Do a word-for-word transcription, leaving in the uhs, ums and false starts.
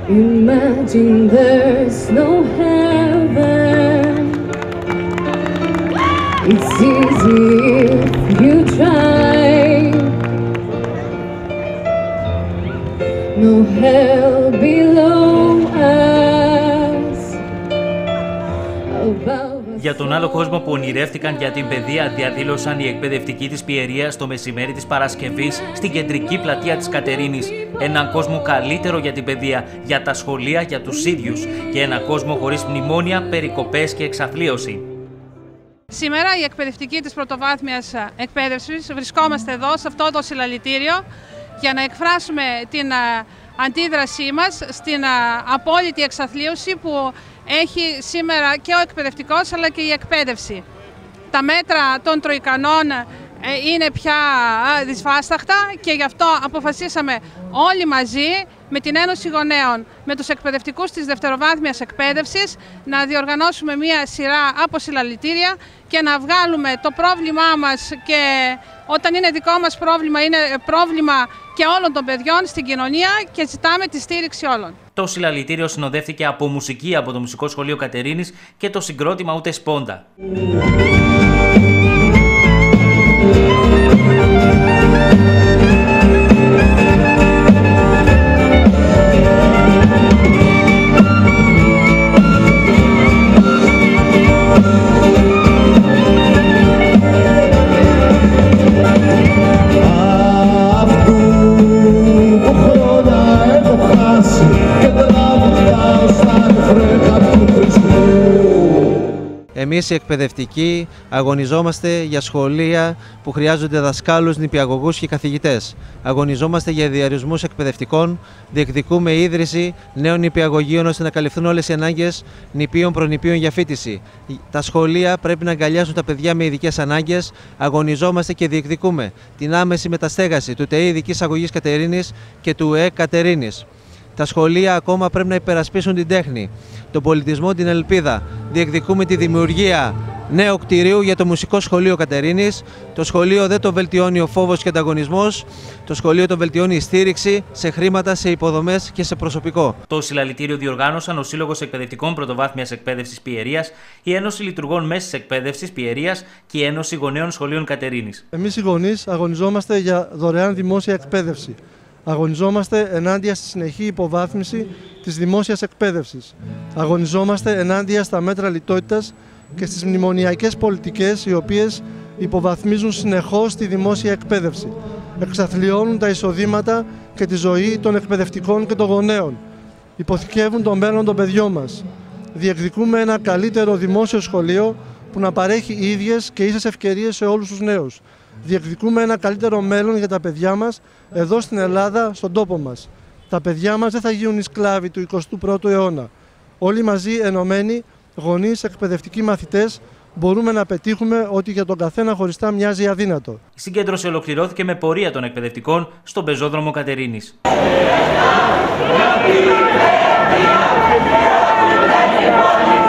Imagine there's no heaven. It's easy if you try. No hell below us. Above us. Για τον άλλο κόσμο που ονειρεύτηκαν για την παιδεία, διαδήλωσαν οι εκπαιδευτικοί της Πιερίας το μεσημέρι της Παρασκευής στην κεντρική πλατεία της Κατερίνης. Έναν κόσμο καλύτερο για την παιδεία, για τα σχολεία, για τους ίδιους και έναν κόσμο χωρίς μνημόνια, περικοπές και εξαθλίωση. Σήμερα οι εκπαιδευτικοί της πρωτοβάθμιας εκπαίδευσης βρισκόμαστε εδώ σε αυτό το συλλαλητήριο για να εκφράσουμε την αντίδρασή μας στην απόλυτη εξαθλίωση που έχει σήμερα και ο εκπαιδευτικός αλλά και η εκπαίδευση. Τα μέτρα των τροικανών είναι πια δυσβάσταχτα και γι' αυτό αποφασίσαμε όλοι μαζί με την Ένωση Γονέων, με τους εκπαιδευτικούς της δευτεροβάθμιας εκπαίδευσης να διοργανώσουμε μία σειρά από συλλαλητήρια και να βγάλουμε το πρόβλημά μας και όταν είναι δικό μας πρόβλημα είναι πρόβλημα και όλων των παιδιών στην κοινωνία και ζητάμε τη στήριξη όλων. Το συλλαλητήριο συνοδεύτηκε από μουσική από το Μουσικό Σχολείο Κατερίνης και το συγκρότημα Ούτε Σπόντα. Εμείς οι εκπαιδευτικοί αγωνιζόμαστε για σχολεία που χρειάζονται δασκάλους, νηπιαγωγούς και καθηγητές. Αγωνιζόμαστε για διαρισμούς εκπαιδευτικών, διεκδικούμε ίδρυση νέων νηπιαγωγείων ώστε να καλυφθούν όλες οι ανάγκες νηπίων προνηπίων για φοιτηση. Τα σχολεία πρέπει να αγκαλιάσουν τα παιδιά με ειδικές ανάγκες. Αγωνιζόμαστε και διεκδικούμε την άμεση μεταστέγαση του ΤΕΗ Ειδικής Αγωγής Κατερίνης και του ΕΕΚ Κατερίνης. Τα σχολεία ακόμα πρέπει να υπερασπίσουν την τέχνη, τον πολιτισμό, την ελπίδα. Διεκδικούμε τη δημιουργία νέου κτηρίου για το Μουσικό Σχολείο Κατερίνης. Το σχολείο δεν το βελτιώνει ο φόβος και ανταγωνισμός. Το σχολείο το βελτιώνει η στήριξη σε χρήματα, σε υποδομές και σε προσωπικό. Το συλλαλητήριο διοργάνωσαν ο Σύλλογος Εκπαιδευτικών Πρωτοβάθμιας Εκπαίδευσης Πιερίας, η Ένωση Λειτουργών Μέσης Εκπαίδευσης Πιερίας και η Ένωση Γονέων Σχολείων Κατερίνης. Εμείς οι γονείς αγωνιζόμαστε για δωρεάν δημόσια εκπαίδευση. Αγωνιζόμαστε ενάντια στη συνεχή υποβάθμιση της δημόσιας εκπαίδευσης. Αγωνιζόμαστε ενάντια στα μέτρα λιτότητας και στις μνημονιακές πολιτικές οι οποίες υποβαθμίζουν συνεχώς τη δημόσια εκπαίδευση. Εξαθλιώνουν τα εισοδήματα και τη ζωή των εκπαιδευτικών και των γονέων. Υποθηκεύουν το μέλλον των παιδιών μας. Διεκδικούμε ένα καλύτερο δημόσιο σχολείο που να παρέχει ίδιες και ίσες ευκαιρίες σε όλους τους νέους. Διεκδικούμε ένα καλύτερο μέλλον για τα παιδιά μας εδώ στην Ελλάδα, στον τόπο μας. Τα παιδιά μας δεν θα γίνουν οι σκλάβοι του εικοστού πρώτου αιώνα. Όλοι μαζί ενωμένοι, γονείς, εκπαιδευτικοί μαθητές, μπορούμε να πετύχουμε ό,τι για τον καθένα χωριστά μοιάζει αδύνατο. Η συγκέντρωση ολοκληρώθηκε με πορεία των εκπαιδευτικών στον πεζόδρομο Κατερίνης. Yeah.